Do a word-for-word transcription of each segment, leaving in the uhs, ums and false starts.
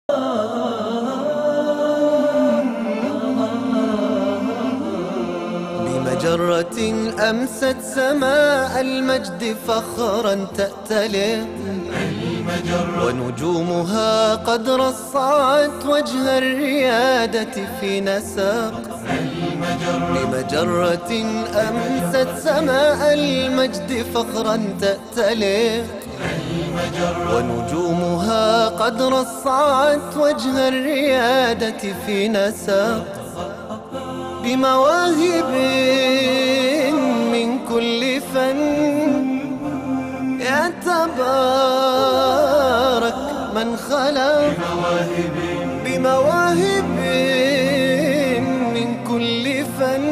بمجرة أمست سماء المجد فخرا تأتلئ، ونجومها قد رصعت وجه الريادة في نسق. بمجرة أمست سماء المجد فخرا تأتلئ، ونجومها قد رصعت وجه الريادة في نسق. بمواهب من كل فن يتبارك من خلق. بمواهب من كل فن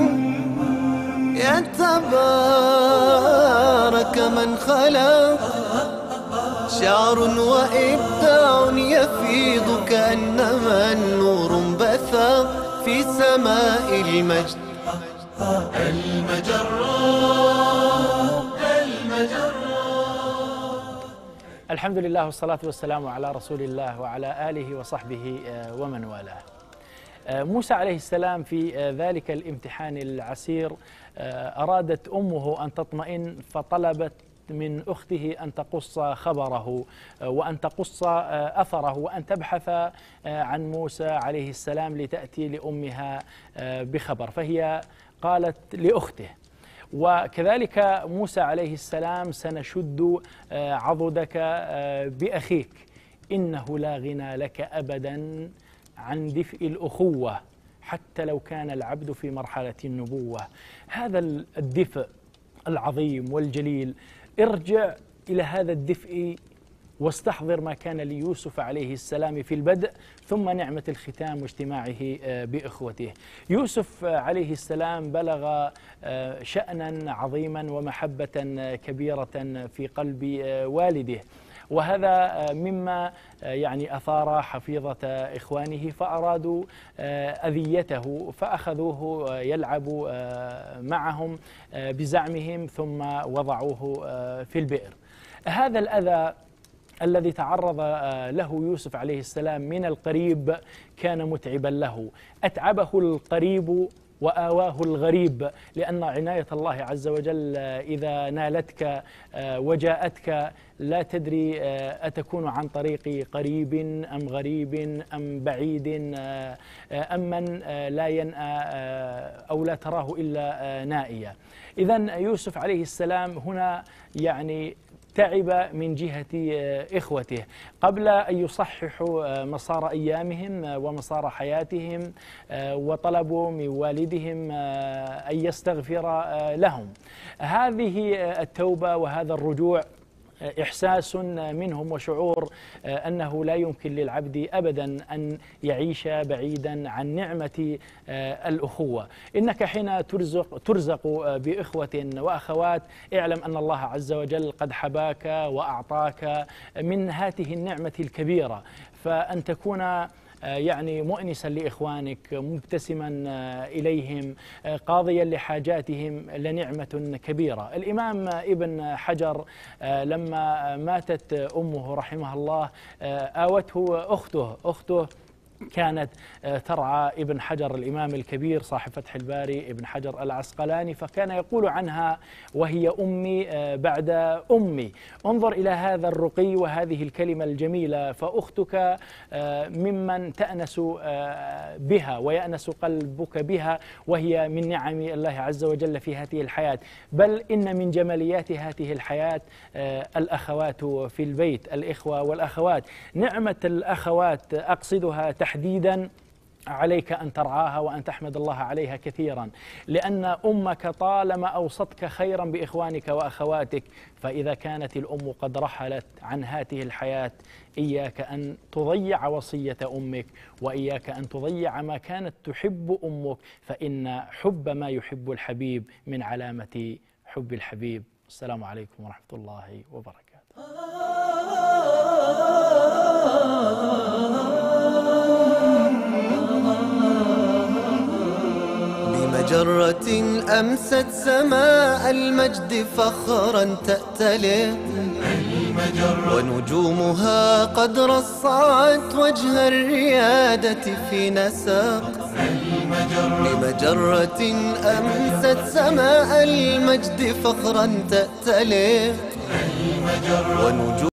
يتبارك من خلق. شعر وإبداع يفيض كأنما النور بثق في سماء المجد. المجرة المجرة. الحمد لله والصلاة والسلام على رسول الله وعلى آله وصحبه ومن والاه. موسى عليه السلام في ذلك الامتحان العسير أرادت أمه أن تطمئن، فطلبت من أخته أن تقص خبره وأن تقص أثره وأن تبحث عن موسى عليه السلام لتأتي لأمها بخبر. فهي قالت لأخته، وكذلك موسى عليه السلام: سنشد عضدك بأخيك، إنه لا غنى لك أبدا عن دفء الأخوة حتى لو كان العبد في مرحلة النبوة. هذا الدفء العظيم والجليل، ارجع إلى هذا الدفء واستحضر ما كان ليوسف عليه السلام في البدء، ثم نعمة الختام واجتماعه بإخوته. يوسف عليه السلام بلغ شأنا عظيما ومحبة كبيرة في قلب والده، وهذا مما يعني أثار حفيظة إخوانه، فأرادوا أذيته فأخذوه يلعب معهم بزعمهم ثم وضعوه في البئر. هذا الأذى الذي تعرض له يوسف عليه السلام من القريب كان متعبا له. أتعبه القريب وآواه الغريب، لأن عناية الله عز وجل إذا نالتك وجاءتك لا تدري أتكون عن طريق قريب أم غريب أم بعيد أم من لا ينأى أو لا تراه إلا نائيا. إذن يوسف عليه السلام هنا يعني تعب من جهة إخوته قبل أن يصححوا مسار أيامهم ومسار حياتهم، وطلبوا من والدهم أن يستغفر لهم. هذه التوبة وهذا الرجوع إحساس منهم وشعور أنه لا يمكن للعبد أبدا أن يعيش بعيدا عن نعمة الأخوة. إنك حين ترزق, ترزق بإخوة وأخوات اعلم أن الله عز وجل قد حباك وأعطاك من هذه النعمة الكبيرة، فأن تكون يعني مؤنسا لإخوانك، مبتسما إليهم، قاضيا لحاجاتهم، لنعمة كبيرة. الإمام ابن حجر لما ماتت أمه رحمه الله آوته أخته أخته كانت ترعى ابن حجر الإمام الكبير صاحب فتح الباري ابن حجر العسقلاني، فكان يقول عنها: وهي أمي بعد أمي. انظر إلى هذا الرقي وهذه الكلمة الجميلة، فأختك ممن تأنس بها ويأنس قلبك بها، وهي من نعم الله عز وجل في هذه الحياة. بل إن من جماليات هذه الحياة الأخوات في البيت، الإخوة والأخوات. نعمة الأخوات أقصدها تحديدا عليك أن ترعاها وأن تحمد الله عليها كثيرا، لأن أمك طالما أوصتك خيرا بإخوانك وأخواتك، فإذا كانت الأم قد رحلت عن هذه الحياة إياك أن تضيع وصية أمك، وإياك أن تضيع ما كانت تحب أمك، فإن حب ما يحب الحبيب من علامة حب الحبيب. السلام عليكم ورحمة الله وبركاته. بمجرة أمست سماء المجد فخرا تأتلئ، ونجومها قد رصعت وجه الريادة في نسق لمجرة أمست سماء المجد فخرا تأتلق ونجوم